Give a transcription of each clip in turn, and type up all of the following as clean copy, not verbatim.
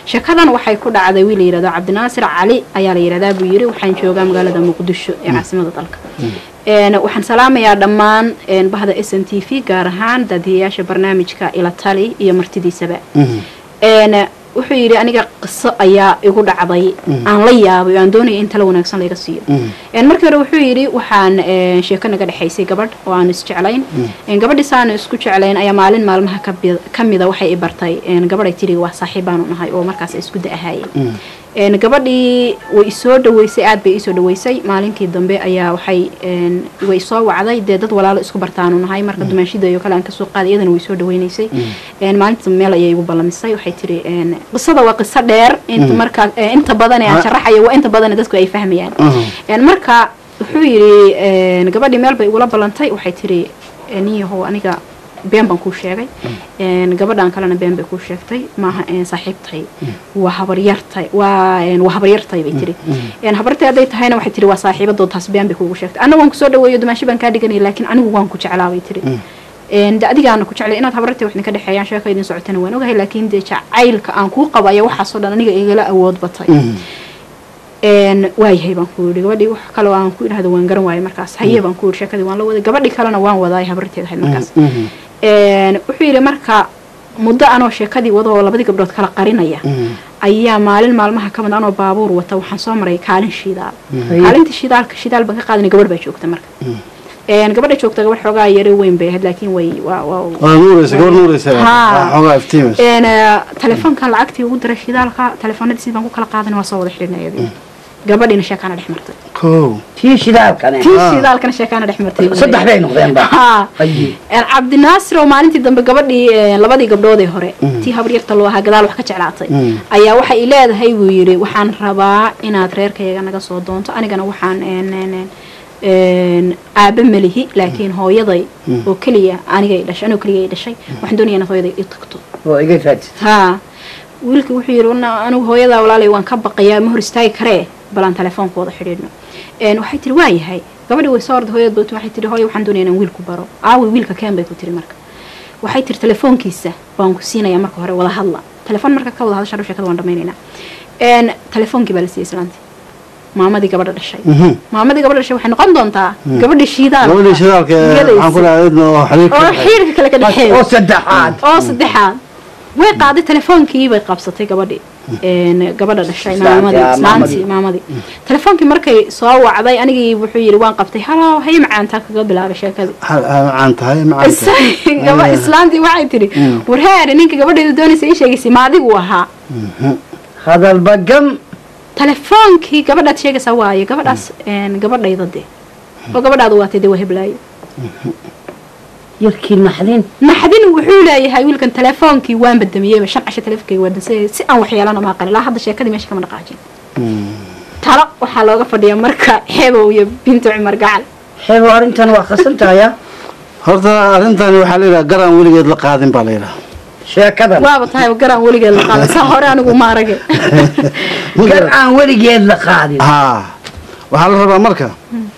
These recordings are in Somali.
shakadan waxay ku dhacday wiil yiraahdo Cabdinaasir Cali ayaa la yiraahdaa buu yiri waxaan joogaa magaalada Muqdisho ee caasimada dalka waxaan salaamayaa dhammaan bahda SNTV gaar ahaan dadiyasha barnaamijka ila tali iyo martidiisaba wuxuu yiri aniga qiso ayaa igu dhacday aan la yaabay aan doonay in talo wanaagsan laga siiyo markii hore wuxuu yiri waxaan sheeko naga dhaxaysay gabadh oo aan isjeclayn gabadhisaan isku jeclayn ayaa maalin maalmaha kamida waxay i bartay gabadh ay tiri waa saaxiibaan u nahay oo markaas isku daahaayay gabadhii way soo dhaweysay aad bay soo dhaweysay maalinkii dambe ayaa waxay way soo wacday dad walaalo isku bartaan u nahay marka dumaashida iyo kale aan ka soo qaaday iyadana way soo dhaweynaysay maalinta meel ayay igu balamisay waxay tiri qisada waa qiso dheer inta badan ee aan sharaxayo waa inta badan dadku ay fahmayaan marka wuxuu yiri gabadhii meel bay igula balantay waxay tiri niyahow aniga been baan ku sheegay gabadhan kalena been bay ku sheegtay maaha saaxiibtay waa habaryartay bay tiri habartay haday tahayna waxay tiri waa saaxiibadood taas been bay kugu sheegtay anagu waan ku soo dhaweeyo dumaashi baan ka dhiganay laakiin anigu waan ku jeclaa bay tiri adigaana ku jeclay inaad habartay wax ka dhaxeeyaan sheeko idin socotana waan ogahay laakiin jacaylka aan ku qabayo waxa soo dhan aniga igala awood batay waayahay baan ku yiri gabadhii wax kale aan ku iraahdo waan garan waayay markaas haye baan ku yiri sheekadii waan la waday gabadhii kalena waan wadaay habarteed ahayd markaas wuxuu yiri marka muddo anoo sheekadii wado labadii gabdhood kala qarinaya ayaa maalin maalmaha ka mid anoo baabuur wata waxaan soo maray kaalin shidaal baan ka qaadanay gabadh baa joogta marka gabadha joogta gabadh xogaa yare weyn bay ahayd laakiin way telefoonkan lacagtii ugu diray shidaalka telefoonadiisii baan ku kala qaadanay waa soo wada xidhinay gabadhina sheekana dhex martay tii shidaalkana sheekana dhex martay saddex bay noqdeen ba Cabdinaasir oo maalintii dambe gabadhii labadii gabdhood ee hore tii habaryarta loo ahaa gadaal wax ka jeclaatay ayaa waxa ay leedahay buu yiri waxaan rabaa inaad reerkayga naga soo doonto anigana waxaan aaba malihi laakiin hooyaday oo kaliya aniga ay dhashay anoo kaliya ay dhashay waxaan doonayaa inaad hooyaday i tagto oo iga raadis wiilka wuxuu yiri anigu hooyada walaalay waan ka baqayaa ma hor istaagi karee balan telefoonkooda xidhiidhno waxay tiri waayahay gabadhii way soo orday hooyada doonto waxay tiri hooyo waxaan doonayaa inaan wiilku baro wiilka keen bay ku tiri marka waxay tiri telefoonkiisa baan ku siinayaa marka hore wada hadla telefoon marka ka wada hadashaa sheekada waan dhamaynaynaa telefoonkii baa la siiyay islaantii maamadii gabadha dhashay waxay noqon doontaa gabadhii shidaalka waxaan ku leeyahay oo xiriirka kale ka dhaxeeyo oo saddexaad way qaaday telefonkii bay qabsatay gabadhii gabadha dhashay maamadii telefoonkii markay soo wacday anigii wuxuu yiri waan qabtay halo hay macaanta kaga bilaabay sheekadii macaanta islaantii waxay tiri warheer ninka gabadheedu doonaysa ii sheegaysay maadigu ahaa hadal bagan telefoonkii gabadhaad sheegaysaa waaye gabadhaas gabadhayda dee oo gabadhaadu waatay dee waa heblaayo yarkii naxdin wuxuu leeyahay wiilkan telefoonkii waan badamiyey 5 casho telefonkii waa dasay si aan waxyeelana ma qalin la hadda sheekadii meesha kama dhaqaajin talo waxa looga fadhiyaa marka xeebow iyo bintu Umar Gacal xeebow arintan waa qasantahay horta arintan waxa la yiraahdaa garan waligeed la qaadin baa la yiraahdaa sheekada waaba tahay garan waligeed la qaadin sa hore anigu ma aragay garan waligeed la qaadin waxa la rabaa marka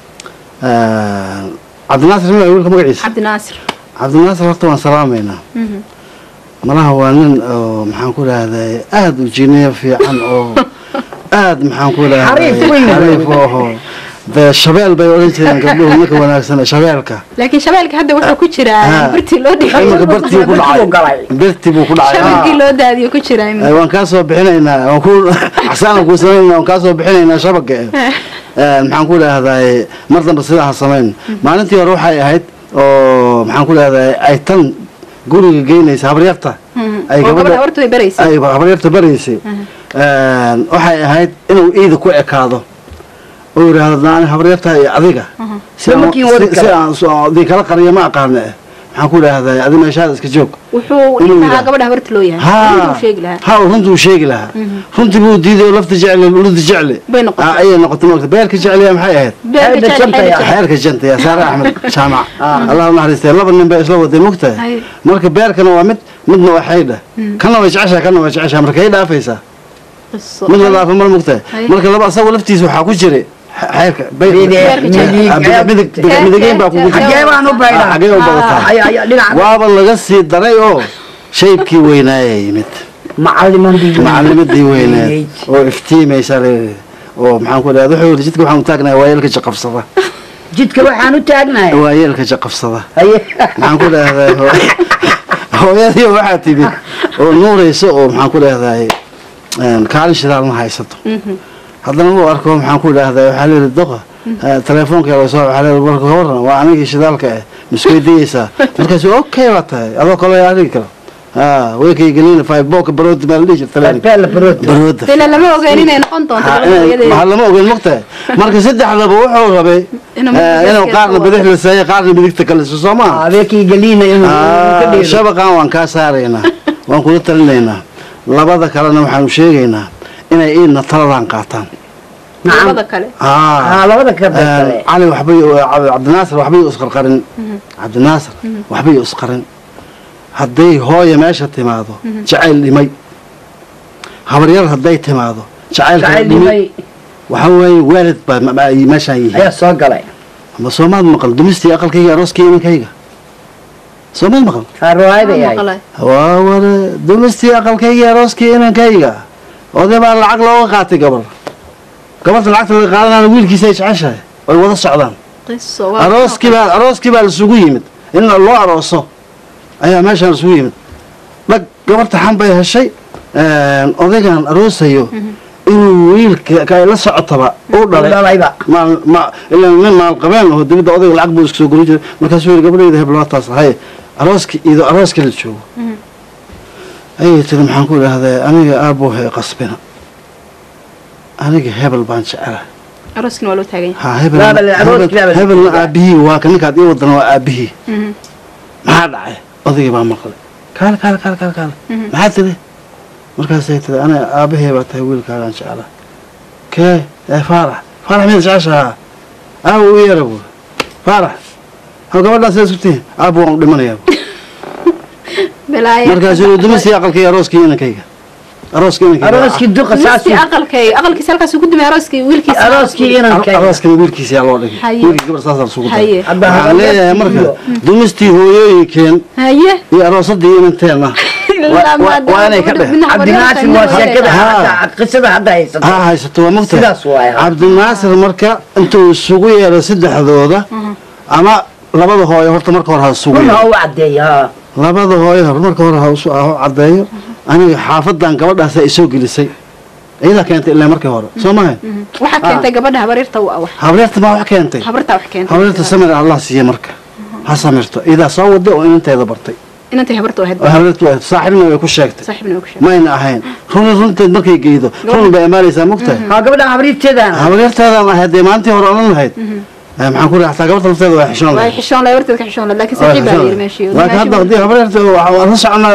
Cabdinaasir ma wiilka magaciisa Cabdinaasir horta waan salaameynaa malaha waa nin maxaan ku raahday aad u jineeyo fiican oo aad maxaan ku raahday xariif oo shabeel bay oran jireen gabdhuhu marka wanaagsan shabeelka laakiin shabeelka hadda wuxuu ku jiraa bartii loo dhigay bartii buu ku dhacay shabeelkii loo daadiyo ku jiraa waan ka soo bixinaynaa waan ku xasaan ku sameeynaa waan ka soo bixinaynaa shabakka maxaan ku raahday mar dambe sidaa sameyn maalintii hore waxay ahayd oo maxaan ku raahday ay tan guriga geynaysa habaryarta ay gabadha habaryarta baraysay waxay ahayd inuu iida ku ekaado oo yiraahdo habaryarta adiga si aan kala qariyo ma aqaan maxaan ku raahday adiga meeshaada iska joog wuxuu inta gabadha habarta loo yahay runtuu sheegi lahaa runtii buu diiday lafta jecel ulud jecel ay noqotay marka beerka jecel maxay ahayd beerka janta ya Saara Ahmed Jaamac Allah naxariistay laba nin bay isla waday mugtahay marka beerkana waa midna waa xayda kana way jeceshaa marka ay dhaafaysaa midna dhaafa mar mugtahay marka laba asagu laftiisa waxa ku jiray xeerka midigeen baa kugu waaba laga sii daray oo shaybkii weynaayay yimid macallimadii weyneed oo iftiimaysa oo maxaan ku dhahay wuxuu jidka waxaan u taagnahay waayeelka jaqafsada jidka waxaan u taagnahay waayeelka jaqafsada maxaan ku dhahay hooyadii waxaa timid oo nuurayso oo maxaan ku dhahay kaalin shidaal ma haysato haddana uu arko maxaan ku dhahay waxaa leeyahay doqa telefoonka la soo waxaa leeyahay marka hore waa anigii shidaalka ah miskeediyaysa markaas okay waa tahay adoo kale arki karo weekay gelina Facebook barood ma leeyahay barood tela lama ogeyn inay noqon doonto ma lama ogeyn waqti marka saddexdaba wuxuu rabay inuu qaarna bidix la saayay qaarna midigta kale soo ma weekay gelina inuu ka dhigo shabaqan waan ka saarayna waan ku talinaynaa labada kalena waxaan sheegaynaa inay iina taladan qaataan labada kale labada kale cali waxbay cabdinaasir waxbay isqarqarin cabdinaasir waxbay isqarin hadday hooyo meesha timaado jacayl dhimay habaryar hadday timaado jacaylka dhimay waxa weeye waalid baa meeshaan yihiin ayaa soo galay ama Soomaad maqal dumistii aqalkayga arooskii inankayga Soomaad maqal riwaayad waa wala dumistii aqalkayga arooskii inankayga oday baa lacag looga qaatay gabarta lacagta laga qaadanaa wiilkiisa ay jeceshahay way wada socdaan arooskii baa isugu yimid in loo arooso ayaa meeshaan isugu yimid dhag gabarta xan bay heshay odaygan aroosayo inuu wiilka la socotaba uu dhalayba ilaa nin maal qabeen oo dibadda odayga lacag buu isku soo gurin jiray markaasuu yidhi gabadhayda heblaataas hay arooskii la joogo ayay tiri maxaan ku idhaahdaa aniga aabbuhay qasbina aniga hebel baan jecelahay arooskina waa loo taagan yahay hebelna aabihii waa ka ninkaad ii wadana waa aabihii maxaa dhacay odayga baa maqlay kaale maxaa tiri markaasay tiri aniga aabahey baa tahay wiilkaagaan jecelahay kee faarax miyaad jeceshahaa aabu u yeera buuri faarax gabadhaan sidaas ku tihin aabu waan u dhimanayaa markaasuu dumistii aqalkayga arooskii inankayga arooskii duqa saasi aqalkiisa halkaas ugu dumay arooskii wiilkiisa arooskii wiilkiisa yaa loo dhigay wiilkii gabar saas isugu daray waxaan leeyahay marka dumistii hooyooyinkeen iyo aroosadii inanteena waa inay ka dhex cabdinaasir waa sheekada qisada hadda haysato waa mugta cabdinaasir marka intuu isugu yeero saddexdooda ama labada hooyo horta marka hore ha isugu yeero labada hooyo marka hore ha u cadeeyo aniga xaafadan gabadhaas ay soo gelisay iyada keentay ilaa markii hore soo ma waxa keentay gabadha habaryarta habaryarta ma wax keentay habaryarta samir Allah siiye marka ha samirto iyada soo wada oo inanteeda bartay inantay habartu ahayd saaxibna way ku sheegtay ma ina ahayn runteed markay geedo run bay amaalaysaa mugtahay gabadha habaryarteeda ahayd maantii hore oran lahayd maxaan ku raactaa gabadha nafteeda waa xishoon leh warteed ka xishoon leh laakiin saaxiib baa yiri meeshii laakiin hadda hadii habaryarteeda waxa la soconaa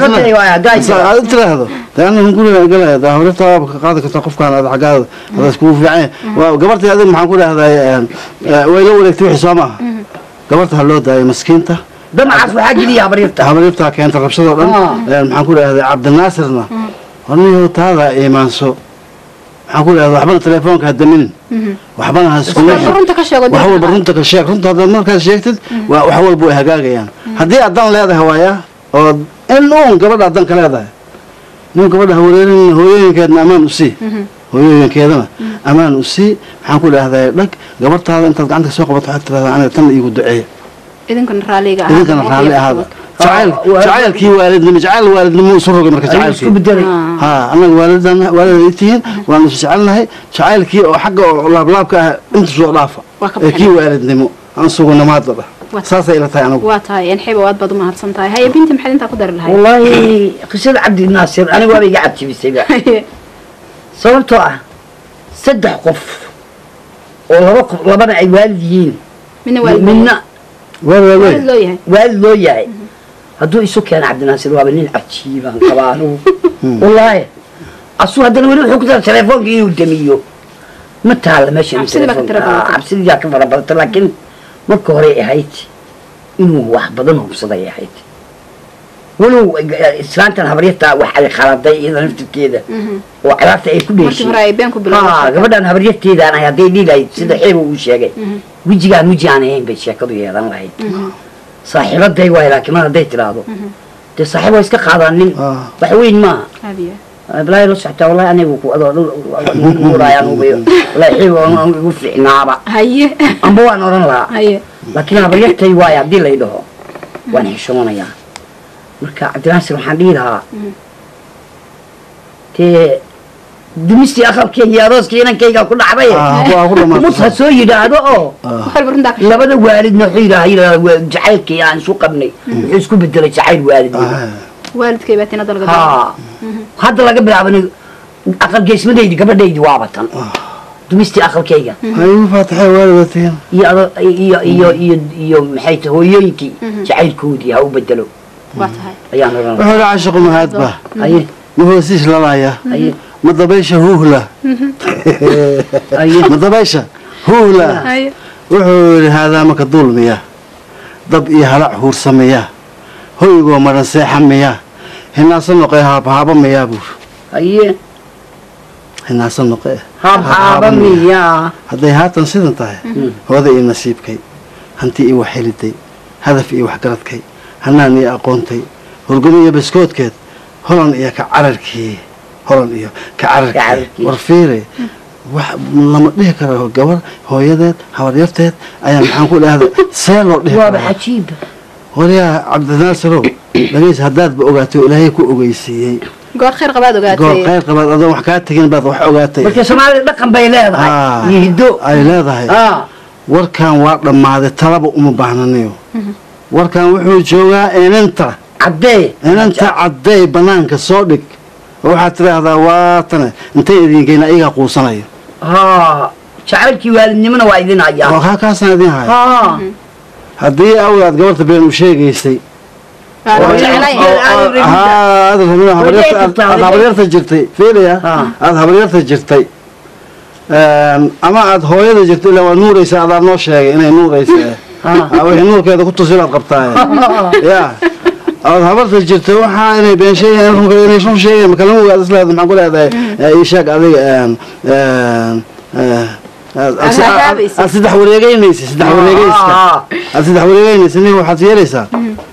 oo tiraahdo taana guriga galaya habaryarta ka qaadi karta qofkaan aad xagaada hada isku fiican waa gabarteeda maxaan ku raahdaa way la wareegtay wixii soo maaha gabarta loo daayay maskiinta damcaas waxaa geliya habaryarta keenta rabshadoo dhan maxaan ku raahdaa cabdinaasirna horniyo taada iimaanso maxaan ku raahdaa waxbana telefoonka ha damin waxbana ha isku wax walba runta ka sheeg runta haddaad markaad sheegtid wax walba way hagaagayaan haddii aad dan leedahay waaya oo in uun gabadha dan ka leedahay nin gabadha wareerin hooyooyinkeedna ammaan u sii hooyooyinkeedana ammaan u sii maxaan ku dhaahdaa dhag gabartaada intaad gacanta soo qabato waxaad tiraahdaa aniga tan iigu duceeya idinkana raalli ahaada jacaylkii waalidnimo isu rogay marka jacaylkii annaga waalidad tihiin waan isu jecelnahay jacaylkii oo xagga oo laablaabka ah inta soo dhaafa ee kii waalidnimo aan sugunamaadla dhah saasay ila tahay anigu waa tahay xeebo aad baad u mahadsan tahay haye binti maxaad intaa ku dari lahayd wallaahi qisada cabdinaasir anigu waaba iga cabtibisayba sababtoo ah saddex qof oo labana ay waalid yihiin midna waalid loo yahay hadduu isu keena cabdinaasir waaba nin cajiibaan qabaanu wallaahi asuu haddana weli wuxuu ku tara telefoonka inuu damiyo ma taala meesha cabsidiyaa ka fara badata laakiin marka hore ahayd inuu wax badan hubsaday ahayd walow islaantan habaryarta wax ay khaladay iyada naftirkeeda oo calaarta ay ku dheeshay gabadhan habaryarteedaan ahay hadday dhiilahayd sida xeebo uu sheegay wejigaan weji aan ahayn bay sheekadu yeelan lahayd saaxiibaday waay laakiin mar hadday tiraahdo dee saaxiib waa iska qaadanin wax weyn maaha balaahi la soctaa wallahi anigu ku adoourayaan ubayo wallahi xiib aan igu fiicnaaba amba waan oran lahaa laakiin habaryartay waay haddii lay dhaho waan xishoonayaa marka cabdinaasir waxaan dhihi lahaa dee dumistii aqalkeyga iyo arooskii inankayga ku dhacday mus ha soo yidhaahdo oo labada waalidna wuxuu yidhaha jacaylkii aan isu qabnay wuxuu isku bedelay jacayl waalidnimo hadda laga bilaabana aqalgeysmadaydi gabadhaydi waaba tan dumistii aqalkayga iyo maxay tahay hooyooyinkii jacaylkoodii ha u bedelo ayaan oran wuxuu la cashiqu mahaadba ma hoosiis lalaya ma dabaysha huhla ma dabaysha huhla wuxuu yidhi haadaa maka duulmiya dab iyo halac huursameya hoygoo maran seexamiya hinaasa noqee haabhaabamiyaa buur hinaasa noqee haabhaabamiyaa hadday haatan sidan tahay hooda iyo nasiibkay hanti iyo waxheliday hadaf iyo waxgaradkay hanaan iyo aqoontay hurgado iyo baskoodkeed holan iyo ka cararkii holan iyo ka cararkii war fiire wax lama dhihi karo gabar hooyadeed habaryarteed ayaa maxaan ku dhahda see loo dhihi waaba cajiib waryaa cabdinaasirow dhagays haddaadba ogaato ilaahay ku ogeysiiyey goor khayr qabaad adoon wax kaa tegin baad wax ogaatay marka soomaalida dhaqan bay leedahay iyo hiddo ay leedahay warkan waa dhammaaday talaba uma baahnaniyo warkan wuxuu joogaa inanta caddee banaanka soo dhig waxaad tidhaahdaa waatane intay idinkayna iyagaa quusanayo jacaylkii waalidnimona waa idin hayaa kaasaan idin haya haddii awd aad gabarta been u sheegaysay aad habaryarta jirtay fiiliya aad habaryarta jirtay ama aad hooyada jirto ilaa waa nuuraysa adaa noo sheegay inay nuuraysa wixii nuurkeeda ku tusilaad qabtaa ya aad habarta jirto waxaa inay been sheegayan inay run sheegayan makalama ogaad isleeda maxaan ku leedahay ii sheeg adiga aad saddex wareegeynaysa aad saddex wareegeynaysa nin waxaad yeelaysaa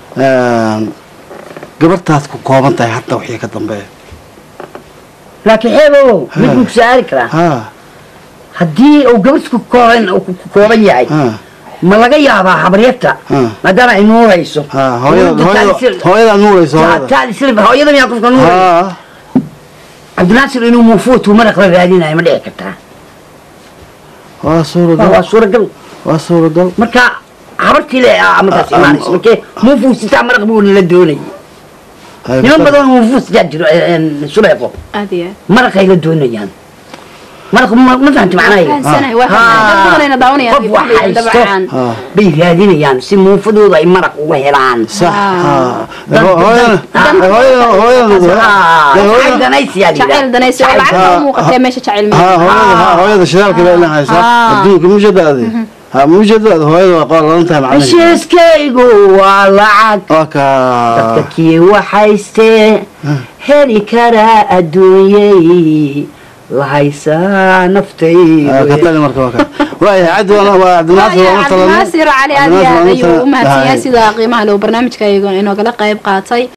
gabartaad ku kooban tahay hadda wixii ka dambeeya laakiin xeebo mid buu ku saari karaa haddii uu gabadh ku kooban yahay ma laga yaabaa habaryarta maadaama ay nuurayso hooyada nuurayso hooyada miyaa qofka nuurayso cabdinaasir inuu muufuutu maraq la raadinayo ma dhici kartaa waa suuragal marka habartii le markaas imaanayso markee muufuusitaa maraq buu la doonayay niman badan muufuusitaa jiro suleeqo maraqay la doonayaan maraq ma fahanti macnaheeda qof wax haysto bay raadinayaan si muufadooda ay maraq uga helaan hooyada shidaalka bay ilaa haysaa adduunka mujadaadi mujadaad hooyada waa qolan tahay heshiiskaygu waa lacag dadka kii waxaystee heli karaa adduunyey lahaysaa naftaynaasir cali aad iyo aad ayuu u mahadsanyahay sida qiimaha loo barnaamijka inogala qayb qaatay